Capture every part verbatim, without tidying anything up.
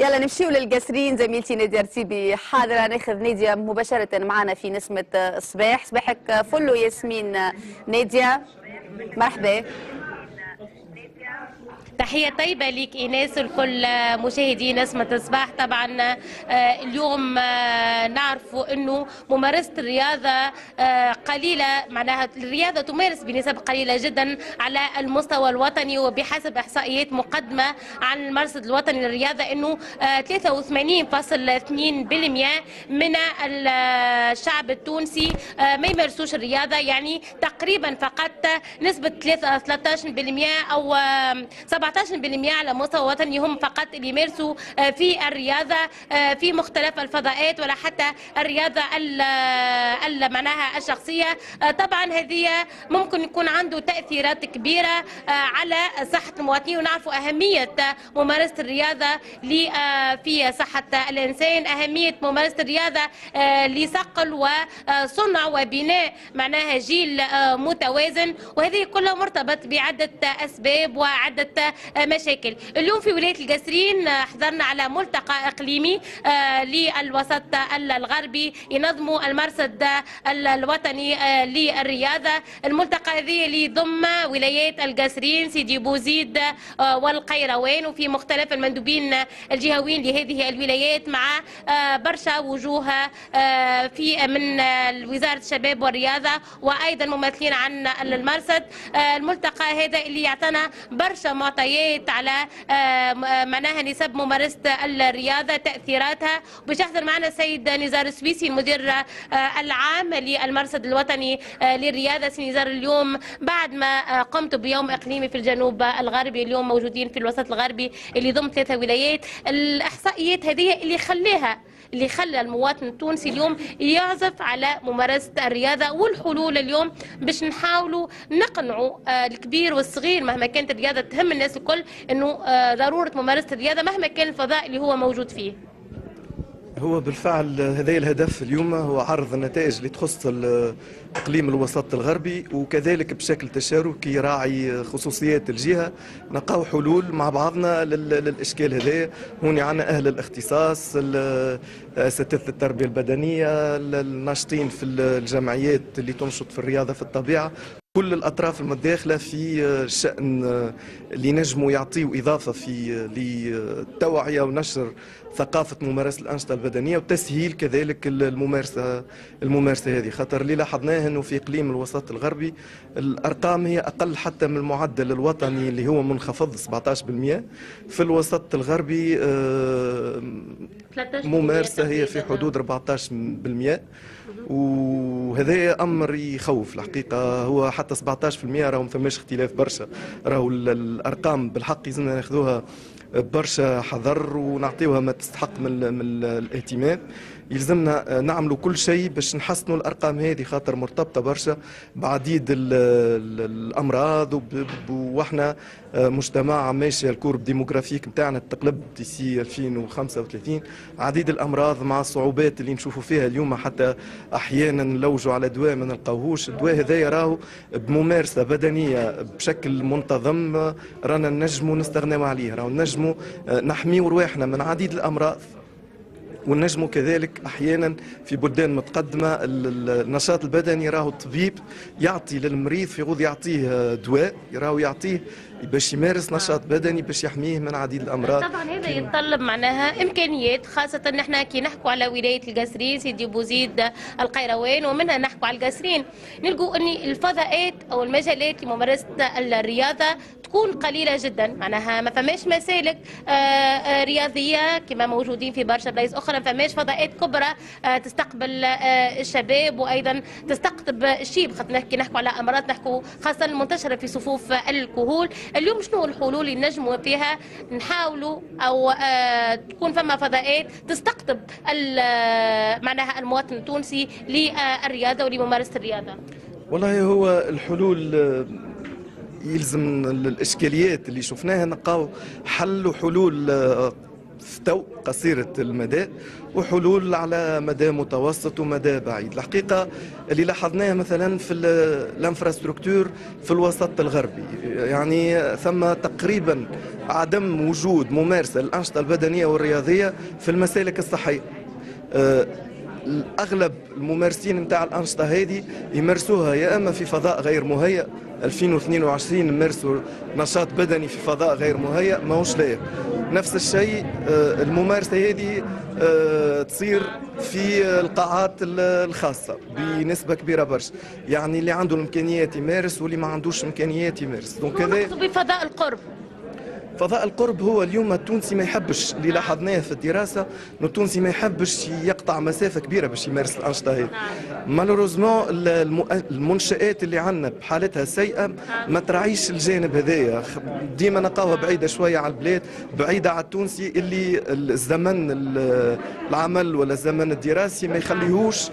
يلا نمشيو للقاسرين. زميلتي نادية رتيبي حاضرة. ناخذ نادية مباشرة معنا في نسمة الصباح. صباحك فل وياسمين. نادية مرحبا. تحية طيبة لك إيناس والكل مشاهدي نسمة الصباح. طبعا اليوم نعرفوا أنه ممارسة الرياضة قليلة، معناها الرياضة تمارس بنسب قليلة جدا على المستوى الوطني، وبحسب إحصائيات مقدمة عن المرصد الوطني للرياضة أنه ثلاثة وثمانين فاصلة اثنين بالمئة من الشعب التونسي ما يمارسوش الرياضة، يعني تقريبا فقط نسبة ثلاثة عشر بالمئة أو سبعة عشر بالمئة على مستوى وطني هم فقط اللي يمارسوا في الرياضة في مختلف الفضاءات، ولا حتى الرياضة معناها الشخصية. طبعا هذه ممكن يكون عنده تأثيرات كبيرة على صحة المواطنين، ونعرفوا أهمية ممارسة الرياضة في صحة الإنسان، أهمية ممارسة الرياضة لصقل وصنع وبناء معناها جيل متوازن، وهذه كلها مرتبط بعدة أسباب وعدة مشاكل. اليوم في ولاية القاسرين حضرنا على ملتقى إقليمي للوسط الغربي ينظموا المرصد الوطني للرياضة. الملتقى هذه اللي يضم ولايات القاسرين، سيدي بوزيد والقيروان، وفي مختلف المندوبين الجهويين لهذه الولايات، مع برشا وجوه في من وزارة الشباب والرياضة وأيضا ممثلين عن المرصد. الملتقى هذا اللي يعطينا برشا معطيات على معناها نسب ممارسة الرياضة، تأثيراتها. باش يحضر معنا السيد نزار السويسي المدير العام للمرصد الوطني للرياضة. سي نزار، اليوم بعد ما قمت بيوم إقليمي في الجنوب الغربي، اليوم موجودين في الوسط الغربي اللي يضم ثلاثة ولايات، الإحصائيات هذه اللي خليها اللي خلى المواطن التونسي اليوم يعزف على ممارسة الرياضة، والحلول اليوم باش نحاولوا نقنعوا الكبير والصغير مهما كانت الرياضة تهم الناس الكل انه ضرورة ممارسة الرياضة مهما كان الفضاء اللي هو موجود فيه. هو بالفعل هذا الهدف اليوم، هو عرض النتائج اللي تخص اقليم الوسط الغربي، وكذلك بشكل تشاركي راعي خصوصيات الجهه نلقاو حلول مع بعضنا للاشكال هذا. هون عندنا اهل الاختصاص، اساتذه التربيه البدنيه، الناشطين في الجمعيات اللي تنشط في الرياضه في الطبيعه، كل الأطراف المتداخلة في شأن اللي نجموا يعطيوا إضافة في للتوعية ونشر ثقافة ممارسة الأنشطة البدنية وتسهيل كذلك الممارسة الممارسة هذه. خاطر اللي لاحظناه أنه في إقليم الوسط الغربي الأرقام هي أقل حتى من المعدل الوطني اللي هو منخفض سبعة عشر بالمئة. في الوسط الغربي ممارسة هي في حدود أربعة عشر بالمئة، وهذا امر يخوف الحقيقه. هو حتى سبعة عشر بالمئة راهو ما فماش اختلاف برشا، راهو الارقام بالحق يلزمنا ناخذوها برشا حذر ونعطيوها ما تستحق من, من الاهتمام. يلزمنا نعملوا كل شيء باش نحسنوا الارقام هذه، خاطر مرتبطه برشا بعديد الامراض، واحنا مجتمع ماشي الكورب ديموغرافيك نتاعنا تقلب ديسي ألفين وخمسة وثلاثين، عديد الامراض مع الصعوبات اللي نشوفوا فيها اليوم، حتى احيانا نلوجوا على دواء ما نلقاوهوش. الدواء هذايا راهو بممارسه بدنيه بشكل منتظم رانا نجموا نستغناو عليه، راهو نجموا نحميو رواحنا من عديد الامراض، ونجموا كذلك احيانا في بلدان متقدمه النشاط البدني راهو الطبيب يعطي للمريض في غوض يعطيه دواء، راهو يعطيه باش يمارس نشاط بدني باش يحميه من عديد الامراض. طبعا هذا يتطلب معناها امكانيات، خاصه نحن كي نحكوا على ولايه القاسرين، سيدي بوزيد القيروان ومنها نحكوا على القاسرين، نلقوا ان الفضاءات او المجالات لممارسه الرياضه تكون قليله جدا، معناها ما فماش مسالك رياضيه كما موجودين في برشا بلايص اخرى، ما فماش فضاءات كبرى تستقبل الشباب وايضا تستقطب الشيب، خاطر نحكي نحكوا على امراض نحكوا خاصه المنتشره في صفوف الكهول. اليوم شنو الحلول اللي نجموا فيها نحاولوا او آه تكون فما فضاءات تستقطب معناها المواطن التونسي للرياضه ولممارسه الرياضه؟ والله هو الحلول يلزم الاشكاليات اللي شفناها نلقاو حل وحلول تو قصيرة المدى وحلول على مدى متوسط ومدى بعيد. الحقيقة اللي لاحظناه مثلا في الانفراستركتور في الوسط الغربي، يعني ثم تقريبا عدم وجود ممارسة للأنشطة البدنية والرياضية في المسالك الصحية. اغلب الممارسين نتاع الانشطه هذه يمارسوها يا اما في فضاء غير مهيأ، ألفين واثنين وعشرين نمارسوا نشاط بدني في فضاء غير مهيأ ماهوش لايق. نفس الشيء الممارسه هذه تصير في القاعات الخاصه بنسبه كبيره برشا، يعني اللي عنده الامكانيات يمارس واللي ما عندوش امكانيات يمارس. دونك هذا بفضاء القرب. فضاء القرب هو اليوم التونسي ما يحبش، اللي لاحظناه في الدراسه انه التونسي ما يحبش يقطع مسافه كبيره باش يمارس الانشطه هذه. مالوروزمون المنشات اللي عندنا بحالتها السيئه ما تراعيش الجانب هذايا، ديما نلقاوها بعيده شويه على البلاد، بعيده على التونسي اللي الزمن العمل ولا الزمن الدراسي ما يخليهوش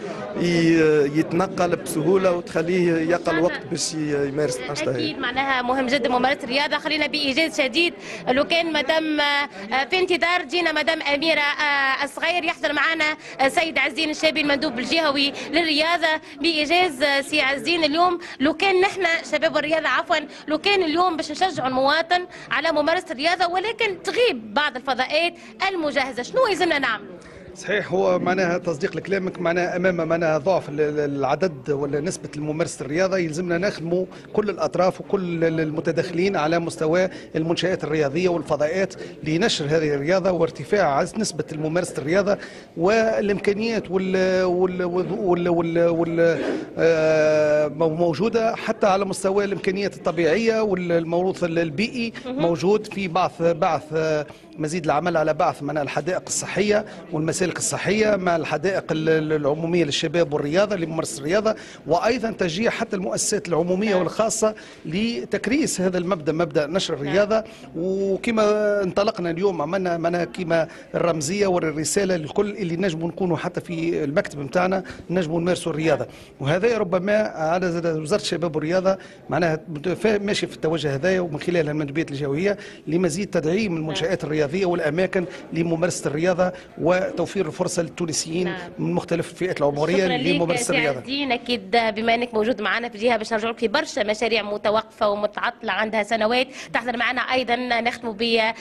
يتنقل بسهوله وتخليه يقل وقت باش يمارس الانشطه هذه. اكيد معناها مهم جدا ممارسه الرياضه. خلينا بايجاز شديد لو كان مدام في انتظار جينا مدام اميره الصغير يحضر معنا سيد عزين الشابي المندوب الجهوي للرياضه. بايجاز سي عزين، اليوم لو كان نحن شباب الرياضه عفوا لو كان اليوم باش نشجعوا المواطن على ممارسه الرياضه ولكن تغيب بعض الفضاءات المجهزه، شنو يلزمنا نعملوا؟ صحيح، هو معناها تصديق لكلامك، معناها امام معناها ضعف العدد ولا نسبه ممارسه الرياضه يلزمنا نخدموا كل الاطراف وكل المتداخلين على مستوى المنشات الرياضيه والفضاءات لنشر هذه الرياضه وارتفاع نسبه ممارسه الرياضه والامكانيات وال وال وال وال, وال موجوده حتى على مستوى الامكانيات الطبيعيه والموروث البيئي موجود في بعض بعث مزيد العمل على بعث من الحدائق الصحيه والمسالك الصحيه مع الحدائق العموميه للشباب والرياضه لممارسه الرياضه، وايضا تشجيع حتى المؤسسات العموميه والخاصه لتكريس هذا المبدا، مبدا نشر الرياضه. وكما انطلقنا اليوم عملنا معنا كما الرمزيه والرساله للكل اللي نجموا نكونوا حتى في المكتب نتاعنا نجموا نمارسوا الرياضه، وهذا ربما على وزاره الشباب والرياضه معناها ماشي في التوجه هذايا ومن خلال المندوبيات الجهويه لمزيد تدعيم المنشات الرياضيه والاماكن لممارسه الرياضه وتوفير الفرصه للتونسيين نعم. من مختلف الفئات العمريه لممارسه الرياضه. شكرا لك اكيد بما انك موجود معنا في الجهه باش نرجعوا لك في برشا مشاريع متوقفه ومتعطله عندها سنوات، تحضر معنا ايضا نختموا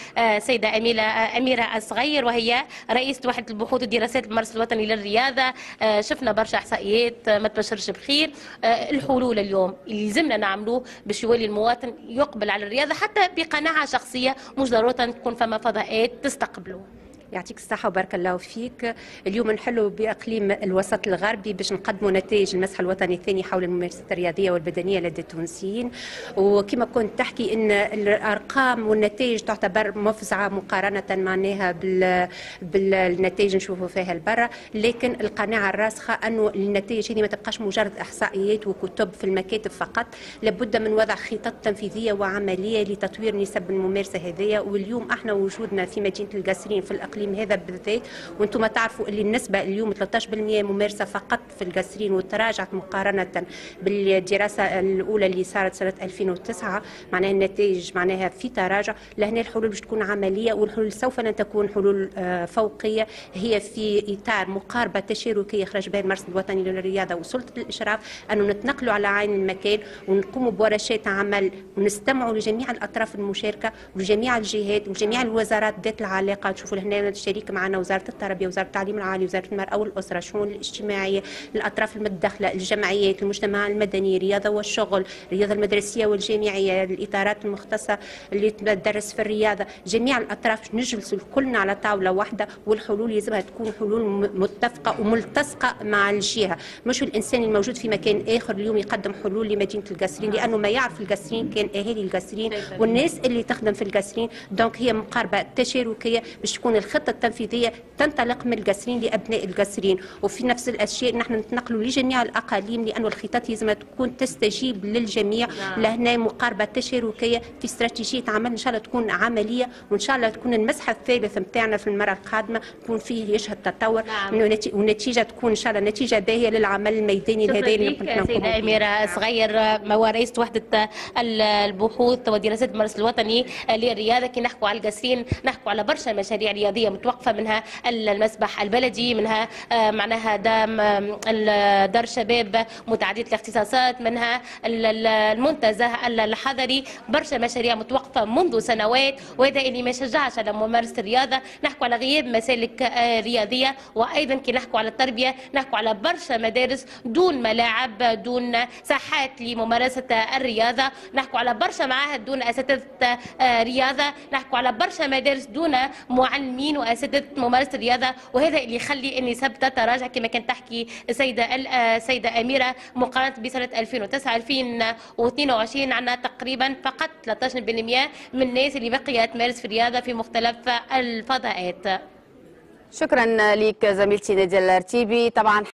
بسيده اميره اميره الصغير وهي رئيسه وحده البحوث والدراسات المركز الوطني للرياضه. شفنا برشا احصائيات ما تبشرش بخير. الحلول اليوم اللي يلزمنا نعملوه باش يولي المواطن يقبل على الرياضه حتى بقناعه شخصيه، مش ضروره تكون فما فضاءات تستقبلوا. يعطيك الصحة وبارك الله فيك. اليوم نحلوا بإقليم الوسط الغربي باش نقدموا نتائج المسح الوطني الثاني حول الممارسة الرياضية والبدنية لدى التونسيين، وكما كنت تحكي إن الأرقام والنتائج تعتبر مفزعة مقارنة معناها بال بالنتائج نشوفوا فيها البرة، لكن القناعة الراسخة أنه النتائج هذه ما تبقاش مجرد إحصائيات وكتب في المكاتب فقط، لابد من وضع خطط تنفيذية وعملية لتطوير نسب الممارسة هذه. واليوم احنا وجودنا في مدينة القصرين في الأقليم هذا بالذات، وانتم تعرفوا اللي النسبه اليوم ثلاثة عشر بالمئة ممارسه فقط في القصرين وتراجعت مقارنه بالدراسه الاولى اللي صارت سنه ألفين وتسعة، معناها النتائج معناها في تراجع. لهنا الحلول باش تكون عمليه، والحلول سوف لن تكون حلول فوقيه، هي في اطار مقاربه تشاركيه خرج بها المركز الوطني للرياضه وسلطه الاشراف، انه نتنقلوا على عين المكان ونقوموا بورشات عمل ونستمعوا لجميع الاطراف المشاركه وجميع الجهات وجميع الوزارات ذات العلاقه. تشوفوا هنا الشريك معنا وزاره التربيه، وزاره التعليم العالي، وزاره المراه والاسره، الشؤون الاجتماعيه، الاطراف المتدخله، الجمعيات، المجتمع المدني، الرياضه والشغل، الرياضه المدرسيه والجامعيه، الاطارات المختصه اللي تدرس في الرياضه، جميع الاطراف نجلسوا كلنا على طاوله واحده، والحلول لازمها تكون حلول متفقه وملتصقه مع الجهه، مش الانسان الموجود في مكان اخر اليوم يقدم حلول لمدينه القصرين، لانه ما يعرف القصرين كان اهالي القصرين والناس اللي تخدم في القصرين. دونك هي مقاربه تشاركيه باش تكون الخطه التنفيذيه تنطلق من القصرين لابناء القصرين، وفي نفس الاشياء نحن نتنقلوا لجميع الاقاليم، لانه الخطط لازم تكون تستجيب للجميع. نعم. لهنا مقاربه تشاركيه في استراتيجيه عمل ان شاء الله تكون عمليه، وان شاء الله تكون المسح الثالث نتاعنا في المره القادمه يكون فيه يشهد تطور. نعم. ونتيجه تكون ان شاء الله نتيجه باهيه للعمل الميداني الهذا اللي كنا نقوموا به. سيده اميره صغير رئيسه وحده البحوث والدراسات المركز الوطني للرياضه، كي نحكوا على القصرين نحكوا على برشا مشاريع رياضيه مشاريع متوقفه، منها المسبح البلدي، منها معناها دام دار شباب متعدده الاختصاصات، منها المنتزه الحضري. برشا مشاريع متوقفه منذ سنوات، وهذا اللي ما يشجعش على ممارسه الرياضه. نحكوا على غياب مسالك رياضيه، وايضا كي نحكوا على التربيه نحكوا على برشا مدارس دون ملاعب، دون ساحات لممارسه الرياضه، نحكوا على برشا معاهد دون اساتذه رياضه، نحكوا على برشا مدارس دون معلمين واساتذه ممارسه الرياضه، وهذا اللي يخلي النسب تتراجع كما كانت تحكي السيده السيده اميره. مقارنه بسنه ألفين وتسعة ألفين واثنين وعشرين عندنا تقريبا فقط ثلاثة عشر بالمئة من الناس اللي بقيت تمارس في الرياضه في مختلف الفضاءات. شكرا لك زميلتي نادية الرتيبي. طبعا